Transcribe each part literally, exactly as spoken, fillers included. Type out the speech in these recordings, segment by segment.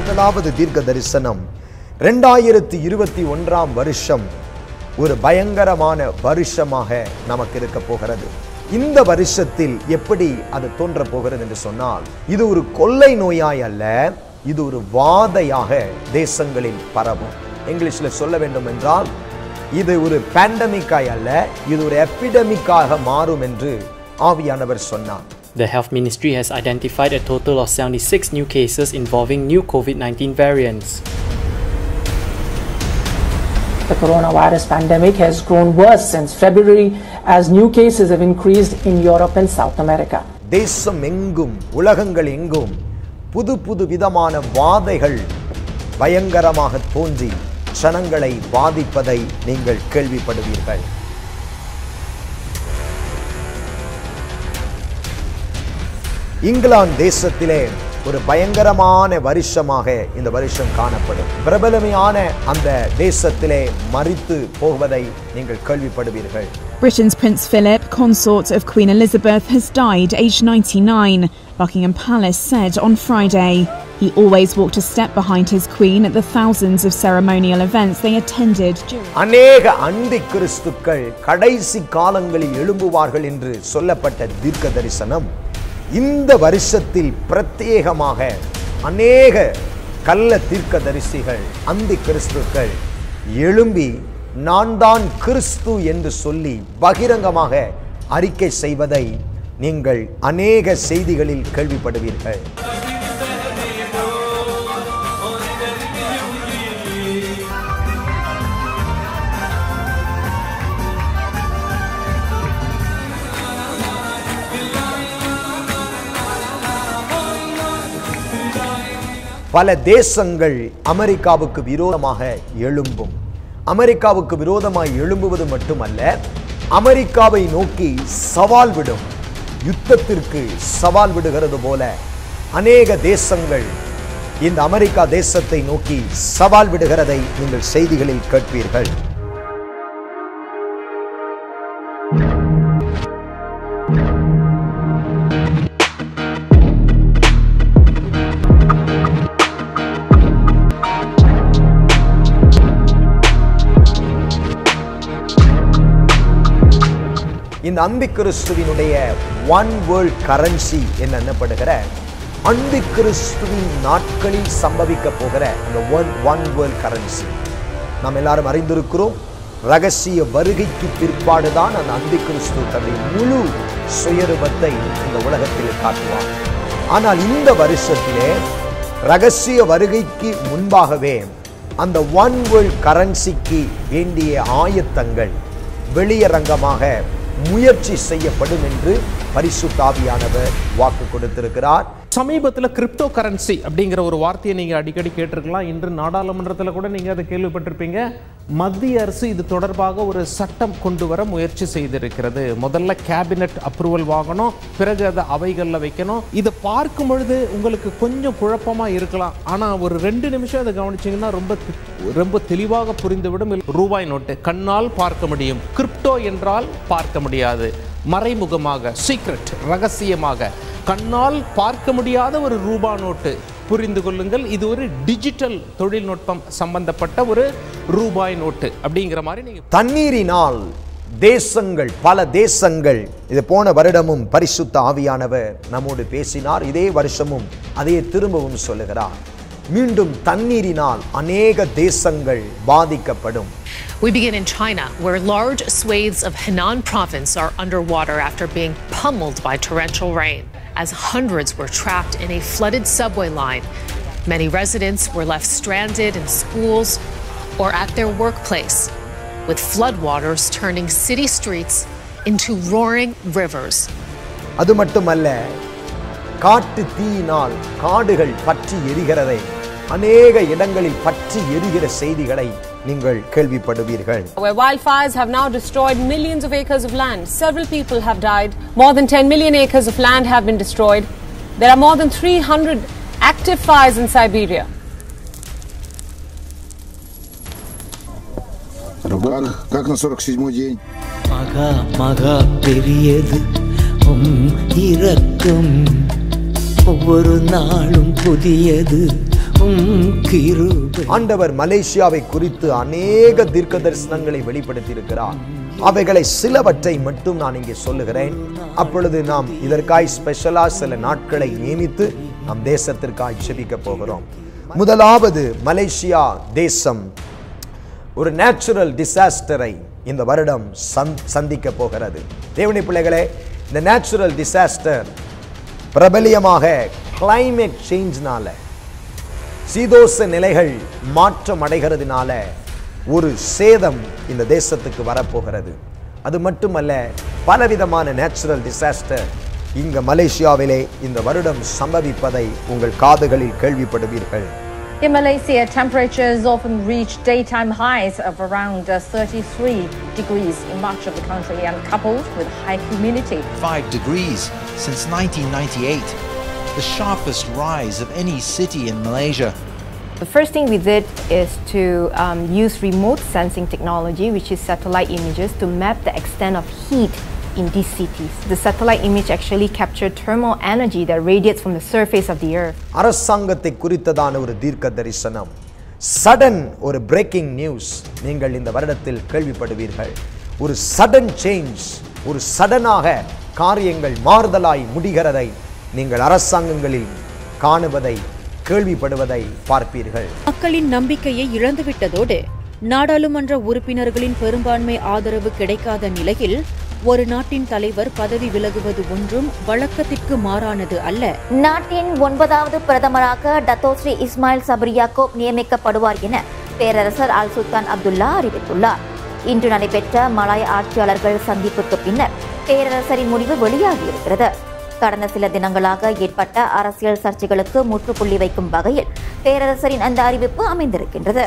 முதலாவது தீர்க்க தரிசனம் இரண்டாயிரத்தி இருபத்தி ஒன்றாம் வருஷம் ஒரு பயங்கரமான வருஷமாக நமக்கு இருக்க போகிறது. இந்த வருஷத்தில் எப்படி அது தோன்ற போகிறது என்று சொன்னால், இது ஒரு கொள்ளை நோயாய் அல்ல, இது ஒரு வாதையாக தேசங்களில் பரவும். இங்கிலீஷ்ல சொல்ல வேண்டும் என்றால், இது ஒரு பேண்டமிக்காய் அல்ல, இது ஒரு எபிடமிக்காக மாறும் என்று ஆவியானவர் சொன்னார். The Health Ministry has identified a total of seventy-six new cases involving new COVID nineteen variants. The coronavirus pandemic has grown worse since February as new cases have increased in Europe and South America. தேசம் எங்கும் உலகங்கள் எங்கும் புது புது விதமான வாதைகள் பயங்கரமாக தோன்றி ஜனங்களை பாதிப்பதை நீங்கள் கேள்விப்படுவீர்கள். இங்கிலாந்து தேசத்திலே ஒரு பயங்கரமான வருஷமாக இந்த வருஷம் காணப்படும். பிரபலமான அந்த தேசத்திலே மரித்து போவதை நீங்கள் கேள்விப்படுவீர்கள். Britain's Prince Philip, consort of Queen Elizabeth, has died aged ninety-nine, Buckingham Palace said on Friday. He always walked a step behind his queen at the thousands of ceremonial events they attended during. அநேக அந்தி கிறிஸ்துக்கள் கடைசி காலங்களில் எழும்புவார்கள் என்று சொல்லப்பட்ட தீர்க்க தரிசனம் இந்த வருஷத்தில் பிரத்யேகமாக அநேக கள்ள தீர்க்கதரிசிகள் அந்தி கிறிஸ்துக்கள் எழும்பி நான் தான் கிறிஸ்து என்று சொல்லி பகிரங்கமாக அறிக்கை செய்வதை நீங்கள் அநேக செய்திகளில் கேள்விப்படுவீர்கள். பல தேசங்கள் அமெரிக்காவுக்கு விரோதமாக எழும்பும். அமெரிக்காவுக்கு விரோதமாக எழும்புவது மட்டுமல்ல, அமெரிக்காவை நோக்கி சவால் விடும். யுத்தத்திற்கு சவால் விடுகிறது போல அநேக தேசங்கள் இந்த அமெரிக்கா தேசத்தை நோக்கி சவால் விடுகிறதை நீங்கள் செய்திகளில் கேட்பீர்கள். இந்த அந்தி கிறிஸ்துவினுடைய ஒன் வேர்ல்ட் கரன்சி என்ன என்னப்படுகிற அந்தி கிறிஸ்துவின் நாட்களில் சம்பவிக்க போகிற அந்த ஒன் ஒன் வேர்ல்ட் கரன்சி நாம் எல்லாரும் அறிந்திருக்கிறோம். ரகசிய வருகைக்கு பிற்பாடுதான் அந்த அந்தி கிறிஸ்து தன்னுடைய முழு சுயரூபத்தை இந்த உலகத்தில் காட்டுவார். ஆனால் இந்த வருஷத்திலே ரகசிய வருகைக்கு முன்பாகவே அந்த ஒன் வேர்ல்ட் கரன்சிக்கு வேண்டிய ஆயத்தங்கள் வெளியரங்கமாக முயற்சி செய்யப்படும் என்று பரிசுத்த ஆவியானவர் வாக்கு கொடுத்திருக்கிறார். சமீபத்தில் கிரிப்டோ கரன்சி அப்படிங்கிற ஒரு வார்த்தையை நீங்கள் அடிக்கடி கேட்டிருக்கலாம். இன்று நாடாளுமன்றத்தில் கூட நீங்கள் அதை கேள்விப்பட்டிருப்பீங்க. மத்திய அரசு இது தொடர்பாக ஒரு சட்டம் கொண்டு வர முயற்சி செய்திருக்கிறது. முதல்ல கேபினெட் அப்ரூவல் வாங்கணும், பிறகு அதை அவைகளில் வைக்கணும். இதை பார்க்கும் பொழுது உங்களுக்கு கொஞ்சம் குழப்பமாக இருக்கலாம். ஆனால் ஒரு ரெண்டு நிமிஷம் அதை கவனிச்சிங்கன்னா ரொம்ப ரொம்ப தெளிவாக புரிந்துவிடும். ரூபாய் நோட்டு கண்ணால் பார்க்க முடியும், கிரிப்டோ என்றால் பார்க்க முடியாது. மறைமுகமாக, சீக்ரெட், ரகசியமாக, கண்ணால் பார்க்க முடியாத ஒரு ரூபா நோட்டு. புரிந்து கொள்ளுங்கள், இது ஒரு டிஜிட்டல் தொழில்நுட்பம் சம்பந்தப்பட்ட ஒரு ரூபாய் நோட்டு அப்படிங்கிற மாதிரி நீங்க. தண்ணீரினால் தேசங்கள், பல தேசங்கள், இது போன வருடமும் பரிசுத்த ஆவியானவர் நம்மோடு பேசினார். இதே வருஷமும் அதே திரும்பவும் சொல்லுகிறார். மீண்டும் தண்ணீரினால் அநேக தேசங்கள் பாதிக்கப்படும். We begin in China, where large swathes of Henan province are underwater after being pummeled by torrential rain, as hundreds were trapped in a flooded subway line. Many residents were left stranded in schools or at their workplace, with floodwaters turning city streets into roaring rivers. அது மட்டுமல்ல, காட்டு தீயினால் காடுகள் பற்றி எரிகிறதை, அநேக இடங்களில் பற்றி எரிகிற செய்திகளை நீங்கள் கேள்விப்படுவீர்கள். Where wildfires have now destroyed millions of acres of land. Several people have died. More than ten million acres of land have been destroyed. There are more than three hundred active fires in Siberia. Как на сорок седьмой день? Мага, мага, периеду, ум இரக்கம் ஒவ்வொரு நாளும் புதியது ஆண்டவர் மலேசியாவை குறித்து அநேக தீர்க்க தரிசனங்களை வெளிப்படுத்தி இருக்கிறார். அவைகளை சிலவற்றை மட்டும் நான் இங்கே சொல்லுகிறேன். அப்பொழுது நாம் இதற்காய் ஸ்பெஷலா சில நாட்களை நியமித்து நம் தேசத்திற்காய் ஜெபிக்க போகிறோம். முதலாவது, மலேசியா தேசம் ஒரு நேச்சுரல் டிசாஸ்டரை இந்த வருடம் சந்திக்க போகிறது. தேவனுடைய பிள்ளைகளே, இந்த நேச்சுரல் டிசாஸ்டர் பிரபலியமாக கிளைமேட் சேஞ்ச்னால, சீதோஷ நிலைகள் மாற்றம் அடைகிறதுனால ஒரு சேதம் இந்த தேசத்துக்கு வரப்போகிறது. அது மட்டுமல்ல, பலவிதமான நேச்சுரல் டிசாஸ்டர் இங்க மலேசியாவிலே இந்த வருடம் சம்பவிப்பதை உங்கள் காதுகளில் கேள்விப்படுவீர்கள். In Malaysia, temperatures often reach daytime highs of around uh, thirty-three degrees in much of the country, and coupled with high humidity. Five degrees since nineteen ninety-eight, the sharpest rise of any city in Malaysia. The first thing we did is to um, use remote sensing technology, which is satellite images, to map the extent of heat in these cities. The satellite image actually captured thermal energy that radiates from the surface of the earth. அரசாங்கத்தை குறித்ததான ஒரு தீர்க்க தரிசனம், sudden ஒரு breaking news நீங்கள் இந்த வருடத்தில் கேள்விப்படுவீர்கள். ஒரு சடன் சேஞ்ச், ஒரு சடனாக காரியங்கள் மாறுதலாய் முடிகிறதை நீங்கள் அரசாங்கங்களில் காணுவதை, கேள்விப்படுவதை பார்ப்பீர்கள். மக்களின் நம்பிக்கையை இழந்துவிட்டதோடு நாடாளுமன்ற உறுப்பினர்களின் பெரும்பான்மை ஆதரவு கிடைக்காத நிலையில் ஒரு நாட்டின் தலைவர் பதவி விலகுவது ஒன்றும் வழக்கத்திற்கு மாறானது அல்ல. நாட்டின் ஒன்பதாவது பிரதமராக டத்தோஸ்ரீ இஸ்மாயில் சப்ரி யாக்கூப் நியமிக்கப்படுவார் என பேரரசர் அல் சுல்தான் அப்துல்லா அறிவித்துள்ளார். இன்று நடைபெற்ற மலாய ஆட்சியாளர்கள் சந்திப்புக்கு பின்னர் பேரரசரின் முடிவு வெளியாகியிருக்கிறது. கடந்த சில தினங்களாக ஏற்பட்ட அரசியல் சர்ச்சைகளுக்கு முற்றுப்புள்ளி வைக்கும் வகையில் பேரரசரின் அந்த அறிவிப்பு அமைந்திருக்கின்றது.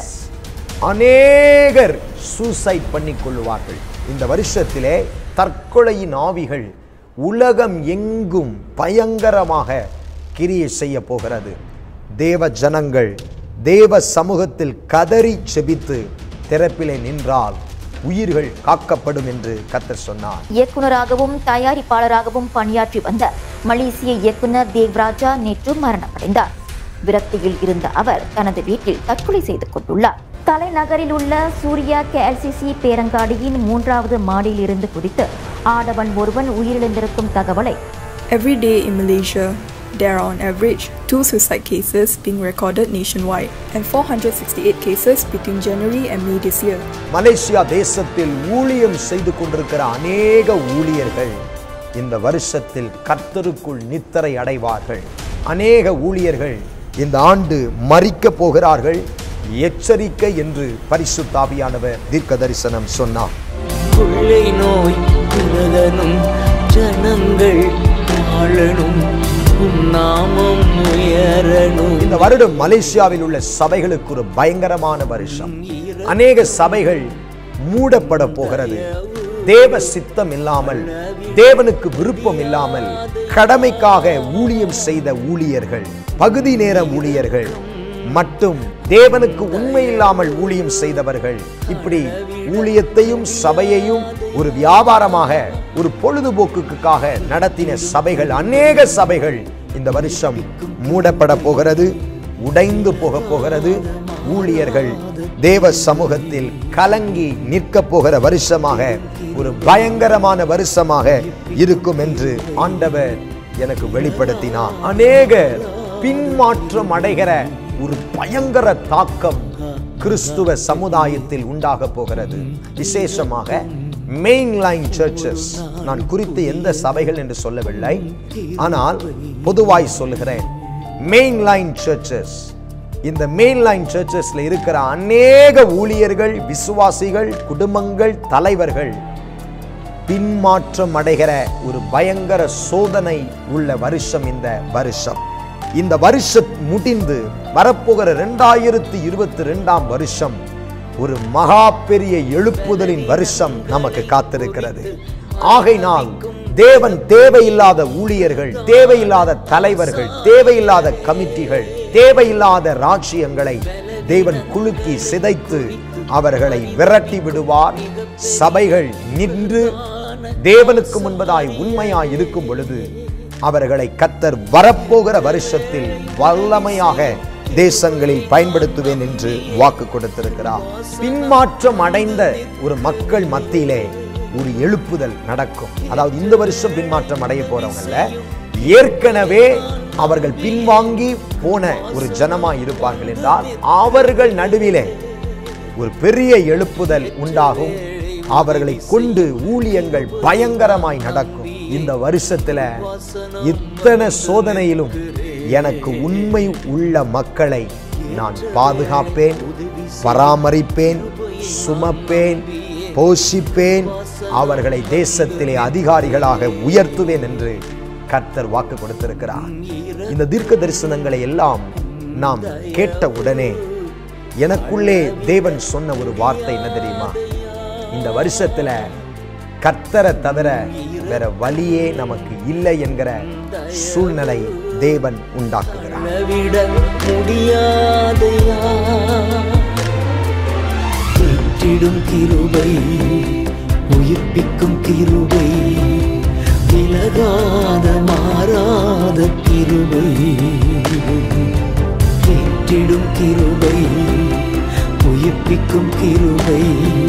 அநேகர் சூசைட் பண்ணிக் கொள்வார்கள். இந்த வருஷத்திலே தற்கொலையின் ஆவிகள் உலகம் எங்கும் பயங்கரமாக கிரியை செய்ய போகிறது. தேவ ஜனங்கள் தேவ சமூகத்தில் கதறி செபித்து திறப்பிலே நின்றால் உயிர்கள் காக்கப்படும் என்று கர்த்தர் சொன்னார். இயக்குநராகவும் தயாரிப்பாளராகவும் பணியாற்றி வந்த மலேசிய இயக்குனர் தேவ்ராஜா நேற்று மரணமடைந்தார். விரக்தியில் இருந்த அவர் தனது வீட்டில் தற்கொலை செய்து கொண்டுள்ளார். தலைநகரில் உள்ள சூர்யா கேஎல்சிசி பேரங்காடியின் மூன்றாவது மாடியில் இருந்து குதித்து ஆடவன் ஒருவன் உயிரிழந்திருக்கும் தகவலை Every day in Malaysia, there are on average two suicide cases being recorded nationwide and four hundred sixty-eight cases between January and May this year. Malaysia தேசத்தில் ஊழியம் செய்து கொண்டிருக்கிற அநேக ஊழியர்கள் இந்த வருஷத்தில் கர்த்தருக்குள் நித்திரை அடைவார்கள். அநேக ஊழியர்கள் இந்த ஆண்டு மரிக்க போகிறார்கள். எச்சரிக்கை என்று பரிசுத்த ஆவியானவர் தீர்க்க தரிசனம் சொன்னார். கொள்ளை நோய் உலகனும் ஜனங்கள் வாழணும், உம் நாமம் உயரணும். இந்த வருடம் மலேசியாவில் உள்ள சபைகளுக்கு ஒரு பயங்கரமான வருஷம். அநேக சபைகள் மூடப்பட போகிறது. தேவ சித்தம் இல்லாமல், தேவனுக்கு விருப்பம் இல்லாமல் கடமைக்காக ஊழியம் செய்த ஊழியர்கள், பகுதி நேர ஊழியர்கள் மட்டும் தேவனுக்கு உண்மை இல்லாமல் ஊழியம் செய்தவர்கள், இப்படி ஊழியத்தையும் சபையையும் ஒரு வியாபாரமாக, ஒரு பொழுதுபோக்குக்காக நடத்தின சபைகள், அநேக சபைகள் இந்த வருஷம் மூடப்பட போகிறது, உடைந்து போக போகிறது. ஊழியர்கள் தேவ சமூகத்தில் கலங்கி நிற்க போகிற வருஷமாக, ஒரு பயங்கரமான வருஷமாக இருக்கும் என்று ஆண்டவர் எனக்கு வெளிப்படுத்தினார். அநேக பின்மாற்றம் அடைகிற ஒரு பயங்கர தாக்கம் கிறிஸ்துவ சமுதாயத்தில் உண்டாக போகிறது. விசேஷமாக மெயின் லைன் சர்ச்சஸ், நான் குறித்து எந்த சபைகள் என்று சொல்லவில்லை, ஆனால் பொதுவாய் சொல்லுகிறேன். மெயின் லைன் சர்ச்சஸ், இந்த மெயின் லைன் சர்ச்சஸ்ல இருக்கிற அநேக ஊழியர்கள், விசுவாசிகள், குடும்பங்கள், தலைவர்கள் பின்மாற்றம் அடைகிற ஒரு பயங்கர சோதனை உள்ள வருஷம் இந்த வருஷம். இந்த வருஷம் முடிந்து வரப்போகிற இரண்டாயிரத்தி இருபத்தி ரெண்டாம் வருஷம் ஒரு மகா பெரிய எழுப்புதலின் வருஷம் நமக்கு காத்திருக்கிறது. ஆகையினால் தேவன் தேவையில்லாத ஊழியர்கள், தேவையில்லாத தலைவர்கள், தேவையில்லாத கமிட்டிகள், தேவையில்லாத ராஜ்யங்களை தேவன் குலுக்கி சிதைத்து அவர்களை விரட்டி விடுவார். சபைகள் நின்று தேவனுக்கு முன்பதாய் உண்மையாய் இருக்கும் பொழுது அவர்களை கர்த்தர் வரப்போகிற வருஷத்தில் வல்லமையாக தேசங்களில் பயன்படுத்துவேன் என்று வாக்கு கொடுத்திருக்கிறார். பின்மாற்றம் அடைந்த ஒரு மக்கள் மத்தியிலே ஒரு எழுப்புதல் நடக்கும். அதாவது இந்த வருஷம் பின்மாற்றம் அடைய போறவங்கல்ல, ஏற்கனவே அவர்கள் பின்வாங்கி போன ஒரு ஜனமா இருப்பார்கள் என்றால் அவர்கள் நடுவிலே ஒரு பெரிய எழுப்புதல் உண்டாகும். அவர்களை கொண்டு ஊழியங்கள் பயங்கரமாய் நடக்கும். இந்த வருஷத்துல இத்தனை சோதனையிலும் எனக்கு உண்மை உள்ள மக்களை நான் பாதுகாப்பேன், பராமரிப்பேன், சுமப்பேன், போஷிப்பேன், அவர்களை தேசத்திலே அதிகாரிகளாக உயர்த்துவேன் என்று கர்த்தர் வாக்கு கொடுத்திருக்கிறார். இந்த தீர்க்க தரிசனங்களை எல்லாம் நாம் கேட்ட உடனே எனக்குள்ளே தேவன் சொன்ன ஒரு வார்த்தை என்ன தெரியுமா? இந்த வருஷத்துல கர்த்தரை தவிர வேற வழியே நமக்கு இல்லை என்கிற சூழ்நிலை தேவன் உண்டாக்குகிறார். கிருபை, உயிர்ப்பிக்கும் கிருபை, விலகாத மாறாத கிருபை, ஏற்றிடும் கிருபை, உயிர்ப்பிக்கும் கிருபை,